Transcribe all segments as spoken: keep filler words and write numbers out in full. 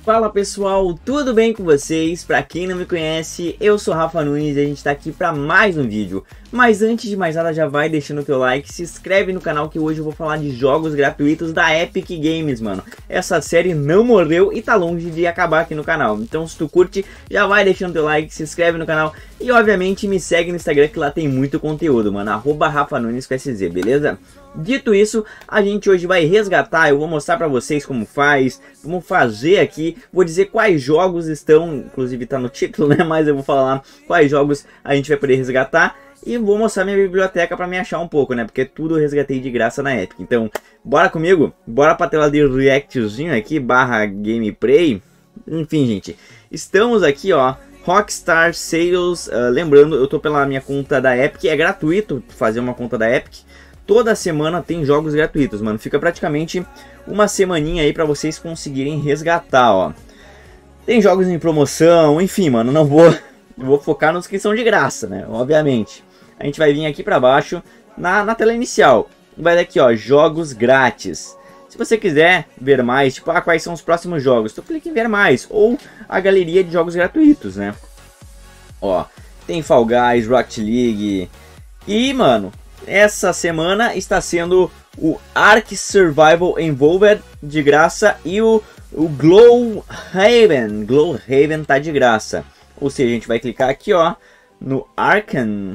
Fala pessoal, tudo bem com vocês? Pra quem não me conhece, eu sou Rafa Nunes e a gente tá aqui pra mais um vídeo. Mas antes de mais nada, já vai deixando o teu like, se inscreve no canal que hoje eu vou falar de jogos gratuitos da Epic Games, mano. Essa série não morreu e tá longe de acabar aqui no canal. Então se tu curte, já vai deixando teu like, se inscreve no canal e obviamente me segue no Instagram que lá tem muito conteúdo, mano. Arroba Rafa Nunes com S Z, beleza? Dito isso, a gente hoje vai resgatar, eu vou mostrar pra vocês como faz, vamos fazer aqui, vou dizer quais jogos estão, inclusive tá no título, né, mas eu vou falar quais jogos a gente vai poder resgatar e vou mostrar minha biblioteca pra me achar um pouco, né, porque tudo eu resgatei de graça na Epic. Então, bora comigo, bora pra tela de reactzinho aqui, barra gameplay, enfim gente, estamos aqui ó, Rockstar Sales, uh, lembrando, eu tô pela minha conta da Epic, é gratuito fazer uma conta da Epic. Toda semana tem jogos gratuitos, mano. Fica praticamente uma semaninha aí pra vocês conseguirem resgatar, ó. Tem jogos em promoção, enfim, mano. Não vou, vou focar nos que são de graça, né? Obviamente. A gente vai vir aqui pra baixo, na, na tela inicial. Vai dar aqui, ó, jogos grátis. Se você quiser ver mais, tipo, ah, quais são os próximos jogos, tu clica em ver mais. Ou a galeria de jogos gratuitos, né? Ó, tem Fall Guys, Rocket League. E, mano... essa semana está sendo o Ark Survival Evolved de graça e o, o Glowhaven. Glowhaven tá de graça. Ou seja, a gente vai clicar aqui, ó, no Arkan.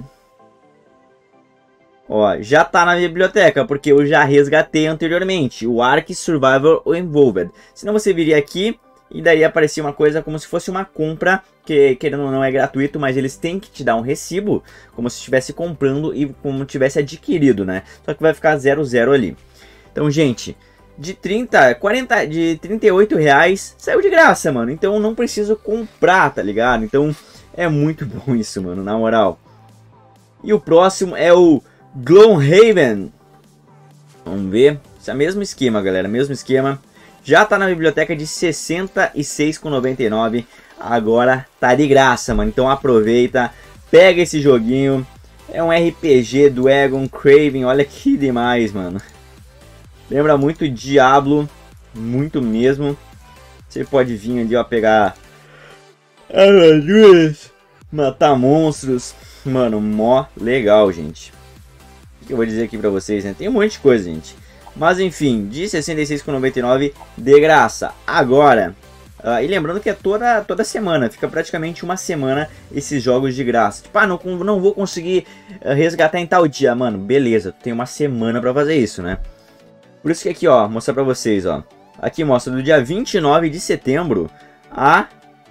Ó, já tá na biblioteca, porque eu já resgatei anteriormente o Ark Survival Evolved. Senão você viria aqui e daí aparecia uma coisa como se fosse uma compra, que querendo ou não é gratuito, mas eles têm que te dar um recibo, como se estivesse comprando e como tivesse adquirido, né? Só que vai ficar zero zero ali. Então, gente, de trinta, quarenta, de trinta e oito reais saiu de graça, mano. Então eu não preciso comprar, tá ligado? Então é muito bom isso, mano, na moral. E o próximo é o Glowhaven. Vamos ver. Esse é o mesmo esquema, galera, mesmo esquema. Já tá na biblioteca de sessenta e seis reais e noventa e nove centavos. Agora tá de graça, mano. Então aproveita, pega esse joguinho. É um R P G do Egon Craven. Olha que demais, mano. Lembra muito Diablo. Muito mesmo. Você pode vir ali, ó, pegar armaduras, matar monstros. Mano, mó legal, gente. O que eu vou dizer aqui pra vocês, né? Tem um monte de coisa, gente. Mas enfim, de sessenta e seis reais e noventa e nove centavos de graça. Agora, uh, e lembrando que é toda, toda semana, fica praticamente uma semana esses jogos de graça. Tipo, ah, não, não vou conseguir uh, resgatar em tal dia. Mano, beleza, tem uma semana pra fazer isso, né? Por isso que aqui, ó, mostrar pra vocês, ó. Aqui mostra do dia vinte e nove de setembro a...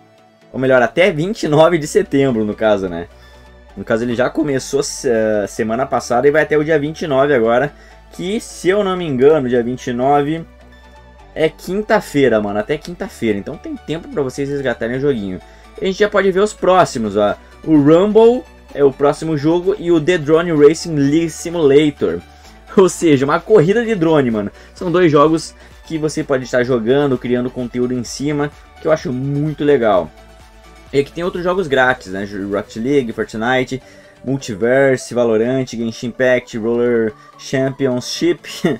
ou melhor, até vinte e nove de setembro, no caso, né? No caso, ele já começou uh, semana passada e vai até o dia vinte e nove agora. Que, se eu não me engano, dia vinte e nove é quinta-feira, mano. Até quinta-feira. Então tem tempo pra vocês resgatarem o joguinho. E a gente já pode ver os próximos, ó. O Rumble é o próximo jogo e o The Drone Racing League Simulator. Ou seja, uma corrida de drone, mano. São dois jogos que você pode estar jogando, criando conteúdo em cima, que eu acho muito legal. E aqui tem outros jogos grátis, né? Rocket League, Fortnite... Multiverse, Valorant, Genshin Impact, Roller Championship.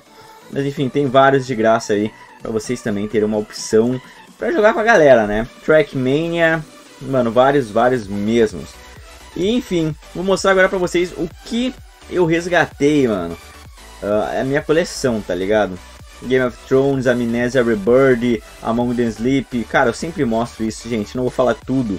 Mas enfim, tem vários de graça aí pra vocês também terem uma opção pra jogar com a galera, né? Trackmania, mano, vários, vários mesmos. E enfim, vou mostrar agora pra vocês o que eu resgatei, mano. Uh, a minha coleção, tá ligado? Game of Thrones, Amnesia Rebirth, Among the Sleep. Cara, eu sempre mostro isso, gente, não vou falar tudo.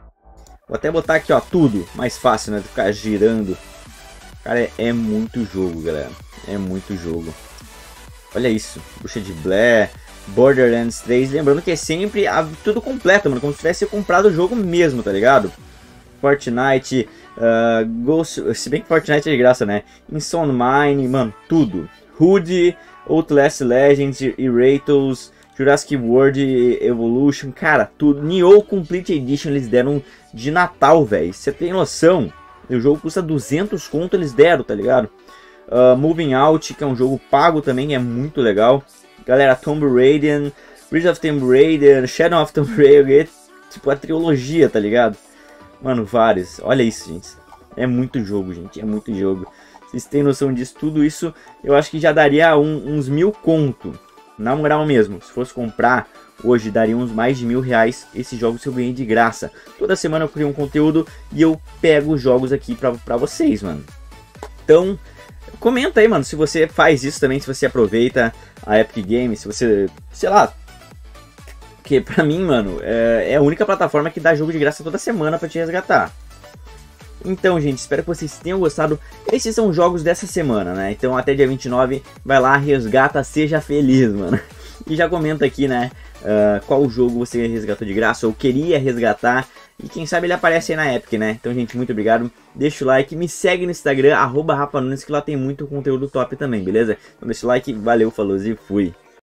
Vou até botar aqui, ó, tudo. Mais fácil, né? De ficar girando. Cara, é, é muito jogo, galera. É muito jogo. Olha isso. Bruxa de Blair, Borderlands três. Lembrando que é sempre a, tudo completo, mano. Como se tivesse comprado o jogo mesmo, tá ligado? Fortnite, uh, Ghost... Se bem que Fortnite é de graça, né? Insone Mine, mano, tudo. Hood, Outlast Legends, Eratos... Jurassic World Evolution, cara, tudo. Nioh Complete Edition eles deram de Natal, velho. Você tem noção? O jogo custa duzentos conto, eles deram, tá ligado? Uh, Moving Out, que é um jogo pago também, é muito legal. Galera, Tomb Raider, Rise of Tomb Raider, Shadow of Tomb Raider, tipo a trilogia, tá ligado? Mano, vários. Olha isso, gente. É muito jogo, gente, é muito jogo. Vocês têm noção disso? Tudo isso eu acho que já daria um, uns mil conto. na moral mesmo, se fosse comprar hoje daria uns mais de mil reais esses jogos que eu ganhei de graça. Toda semana eu crio um conteúdo e eu pego os jogos aqui pra, pra vocês, mano. Então, comenta aí, mano, se você faz isso também, se você aproveita a Epic Games, se você, sei lá... Porque pra mim, mano, é, é a única plataforma que dá jogo de graça toda semana pra te resgatar. Então, gente, espero que vocês tenham gostado. Esses são os jogos dessa semana, né? Então até dia vinte e nove, vai lá, resgata, seja feliz, mano. E já comenta aqui, né, uh, qual jogo você resgatou de graça ou queria resgatar. E quem sabe ele aparece aí na Epic, né? Então, gente, muito obrigado. Deixa o like, me segue no Instagram, arroba Rafa Nunes, que lá tem muito conteúdo top também, beleza? Então deixa o like, valeu, falou e fui.